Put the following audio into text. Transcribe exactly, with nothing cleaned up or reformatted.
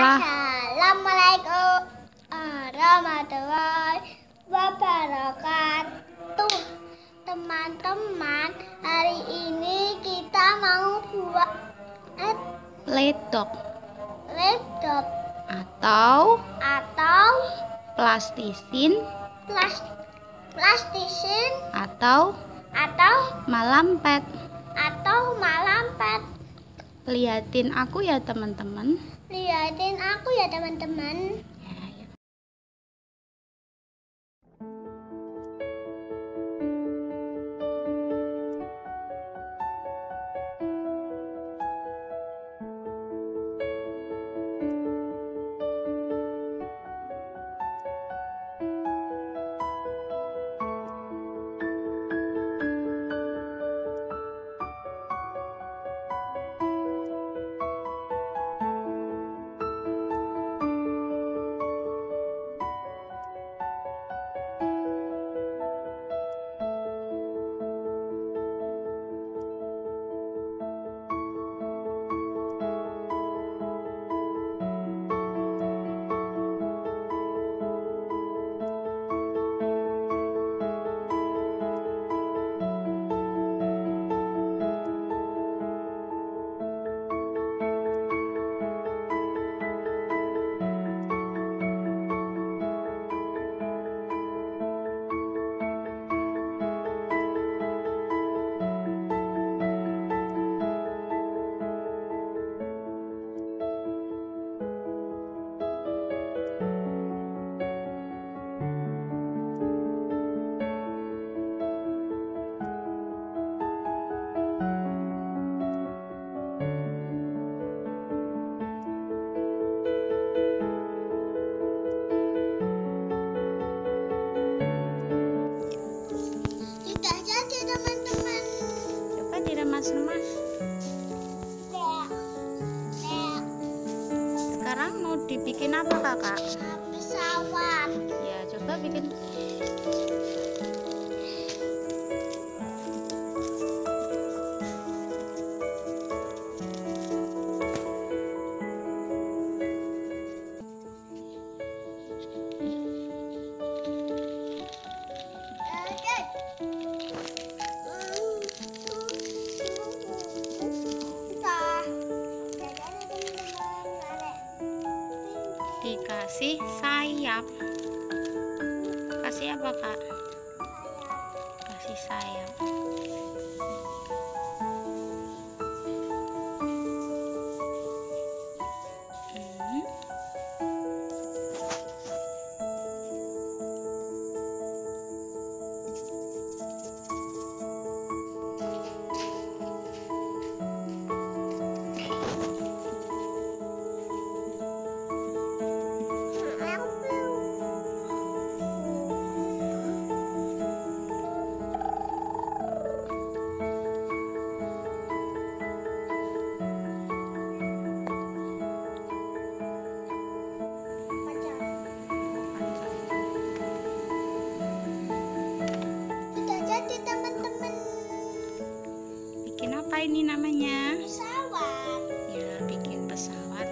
Assalamualaikum warahmatullahi wabarakatuh. Teman-teman, hari ini kita mau buat ledok ledok atau atau plastisin plas, plastisin atau atau malampet. atau malampet. Liatin aku ya teman-teman. Lihatin aku ya teman-teman. Sudah jadi teman-teman. Coba diremas-remas. Sekarang mau dibikin apa kakak? Pesawat. Ya coba bikin. Dikasih sayap. Kasih apa kak? Kasih sayap. Hmm. Sudah jadi teman-teman. Bikin apa ini namanya? Pesawat. Ya bikin pesawat